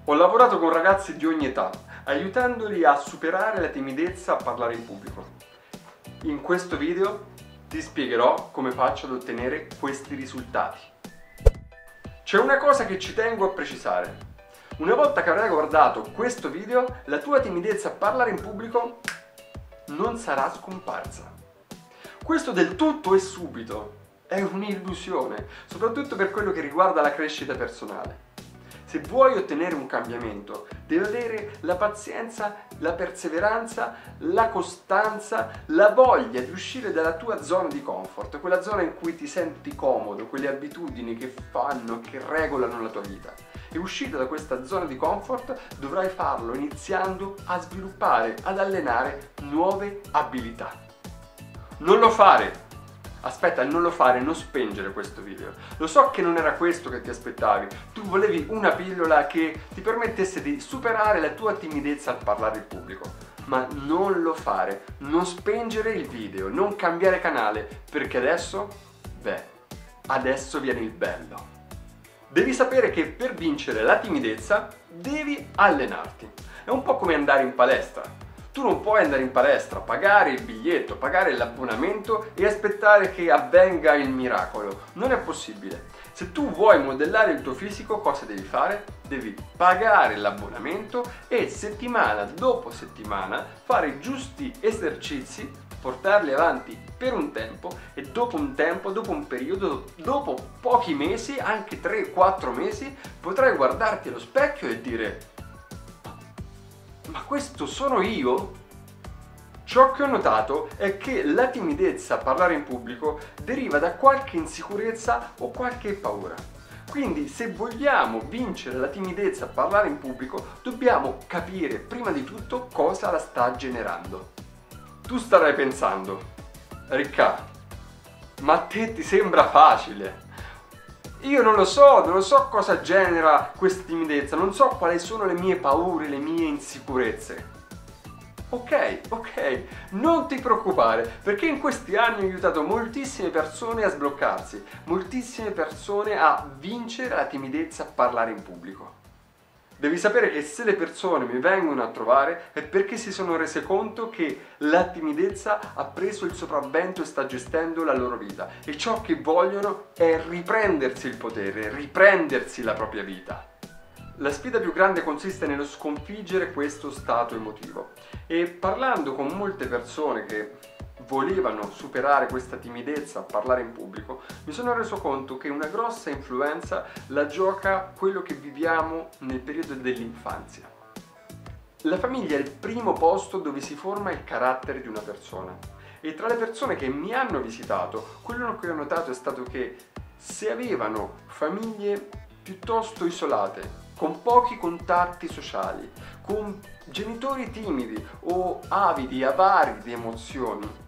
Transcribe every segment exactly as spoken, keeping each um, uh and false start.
Ho lavorato con ragazzi di ogni età, aiutandoli a superare la timidezza a parlare in pubblico. In questo video ti spiegherò come faccio ad ottenere questi risultati. C'è una cosa che ci tengo a precisare. Una volta che avrai guardato questo video, la tua timidezza a parlare in pubblico non sarà scomparsa. Questo del tutto e subito è un'illusione, soprattutto per quello che riguarda la crescita personale. Se vuoi ottenere un cambiamento, devi avere la pazienza, la perseveranza, la costanza, la voglia di uscire dalla tua zona di comfort, quella zona in cui ti senti comodo, quelle abitudini che fanno, che regolano la tua vita. E uscire da questa zona di comfort dovrai farlo iniziando a sviluppare, ad allenare nuove abilità. Non lo fare! Aspetta, non lo fare, non spengere questo video. Lo so che non era questo che ti aspettavi. Tu volevi una pillola che ti permettesse di superare la tua timidezza al parlare in pubblico. Ma non lo fare, non spengere il video, non cambiare canale, perché adesso, beh, adesso viene il bello. Devi sapere che per vincere la timidezza devi allenarti. È un po' come andare in palestra. Tu non puoi andare in palestra, pagare il biglietto, pagare l'abbonamento e aspettare che avvenga il miracolo. Non è possibile. Se tu vuoi modellare il tuo fisico, cosa devi fare? Devi pagare l'abbonamento e settimana dopo settimana fare i giusti esercizi, portarli avanti per un tempo e dopo un tempo, dopo un periodo, dopo pochi mesi, anche tre quattro mesi, potrai guardarti allo specchio e dire: ma questo sono io? Ciò che ho notato è che la timidezza a parlare in pubblico deriva da qualche insicurezza o qualche paura. Quindi se vogliamo vincere la timidezza a parlare in pubblico, dobbiamo capire prima di tutto cosa la sta generando. Tu starai pensando: Ricca, ma a te ti sembra facile? Io non lo so, non lo so cosa genera questa timidezza, non so quali sono le mie paure, le mie insicurezze. Ok, ok, non ti preoccupare, perché in questi anni ho aiutato moltissime persone a sbloccarsi, moltissime persone a vincere la timidezza a parlare in pubblico. Devi sapere che se le persone mi vengono a trovare è perché si sono rese conto che la timidezza ha preso il sopravvento e sta gestendo la loro vita e ciò che vogliono è riprendersi il potere, riprendersi la propria vita. La sfida più grande consiste nello sconfiggere questo stato emotivo e parlando con molte persone che volevano superare questa timidezza a parlare in pubblico, mi sono reso conto che una grossa influenza la gioca quello che viviamo nel periodo dell'infanzia. La famiglia è il primo posto dove si forma il carattere di una persona e tra le persone che mi hanno visitato, quello che ho notato è stato che se avevano famiglie piuttosto isolate, con pochi contatti sociali, con genitori timidi o avidi, avari di emozioni,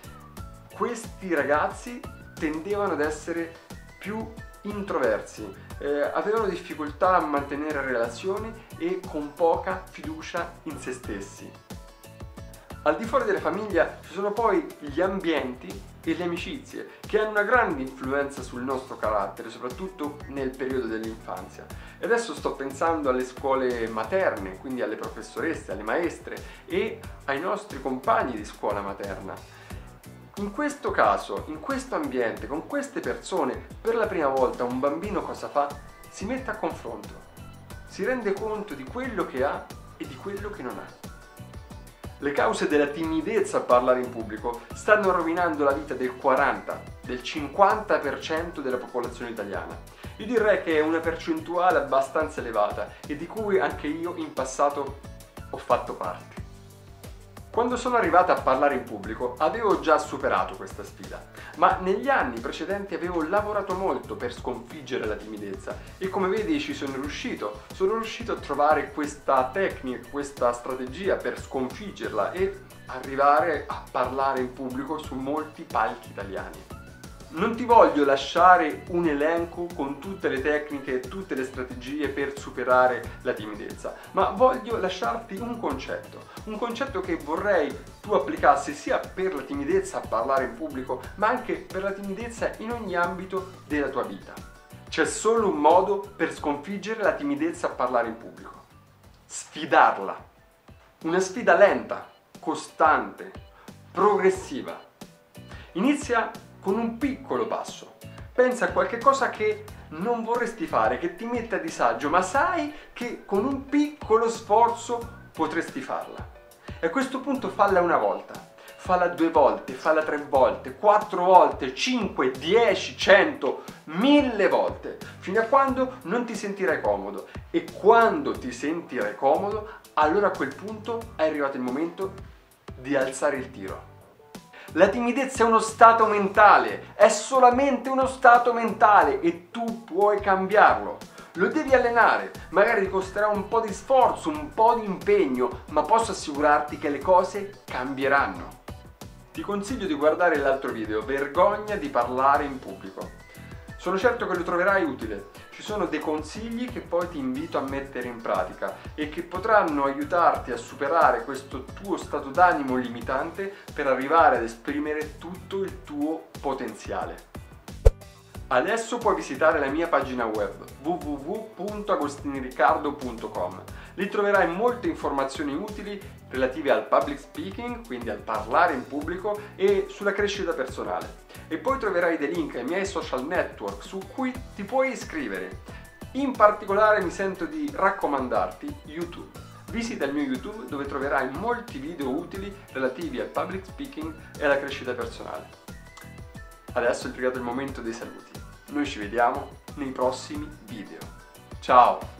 questi ragazzi tendevano ad essere più introversi, eh, avevano difficoltà a mantenere relazioni e con poca fiducia in se stessi. Al di fuori della famiglia ci sono poi gli ambienti e le amicizie che hanno una grande influenza sul nostro carattere, soprattutto nel periodo dell'infanzia. E adesso sto pensando alle scuole materne, quindi alle professoresse, alle maestre e ai nostri compagni di scuola materna. In questo caso, in questo ambiente, con queste persone, per la prima volta un bambino cosa fa? Si mette a confronto, si rende conto di quello che ha e di quello che non ha. Le cause della timidezza a parlare in pubblico stanno rovinando la vita del quaranta, del cinquanta per cento della popolazione italiana. Io direi che è una percentuale abbastanza elevata e di cui anche io in passato ho fatto parte. Quando sono arrivata a parlare in pubblico avevo già superato questa sfida, ma negli anni precedenti avevo lavorato molto per sconfiggere la timidezza e come vedi ci sono riuscito, sono riuscito a trovare questa tecnica, questa strategia per sconfiggerla e arrivare a parlare in pubblico su molti palchi italiani. Non ti voglio lasciare un elenco con tutte le tecniche e tutte le strategie per superare la timidezza, ma voglio lasciarti un concetto, un concetto che vorrei tu applicassi sia per la timidezza a parlare in pubblico, ma anche per la timidezza in ogni ambito della tua vita. C'è solo un modo per sconfiggere la timidezza a parlare in pubblico. sfidarla. Una sfida lenta, costante, progressiva. Inizia con un piccolo passo. Pensa a qualche cosa che non vorresti fare, che ti mette a disagio, ma sai che con un piccolo sforzo potresti farla. E a questo punto falla una volta, falla due volte, falla tre volte, quattro volte, cinque, dieci, cento, mille volte, fino a quando non ti sentirai comodo. E quando ti sentirai comodo, allora a quel punto è arrivato il momento di alzare il tiro. La timidezza è uno stato mentale, è solamente uno stato mentale e tu puoi cambiarlo. Lo devi allenare, magari ti costerà un po' di sforzo, un po' di impegno, ma posso assicurarti che le cose cambieranno. Ti consiglio di guardare l'altro video, Vergogna di parlare in pubblico. Sono certo che lo troverai utile. Ci sono dei consigli che poi ti invito a mettere in pratica e che potranno aiutarti a superare questo tuo stato d'animo limitante per arrivare ad esprimere tutto il tuo potenziale. Adesso puoi visitare la mia pagina web w w w punto agostiniriccardo punto com. Lì troverai molte informazioni utili relative al public speaking, quindi al parlare in pubblico, e sulla crescita personale. E poi troverai dei link ai miei social network su cui ti puoi iscrivere. In particolare mi sento di raccomandarti YouTube. Visita il mio YouTube dove troverai molti video utili relativi al public speaking e alla crescita personale. Adesso è arrivato il momento dei saluti. Noi ci vediamo nei prossimi video. Ciao!